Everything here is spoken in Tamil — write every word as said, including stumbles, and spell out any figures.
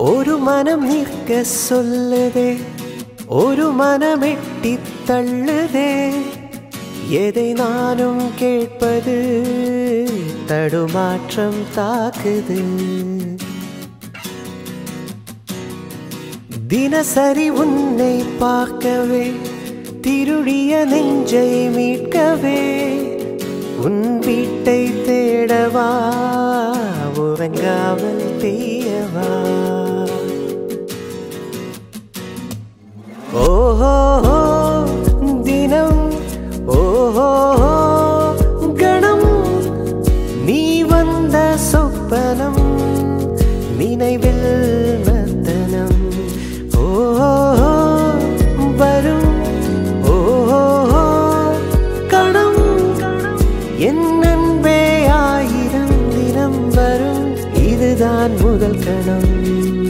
ஒரு மனம் நிற்க சொல்லுதே, ஒரு மனம் எட்டி தள்ளுதே. எதை நானும் கேட்பது, தடுமாற்றம் தாக்குது. தினசரி உன்னை பார்க்கவே, திருடிய நெஞ்சை மீட்கவே, உன் வீட்டை தேடவா, உறங்காமல் பெய்யவா. ஓஹோ தினம், ஓஹோ கணம், நீ வந்த சொப்பனம், நினைவில் மத்தனம். ஓஹோ வரும், ஓஹோ கணம், என் அன்பே ஆயிரம் தினம் வரும், இதுதான் முதல் கணம்.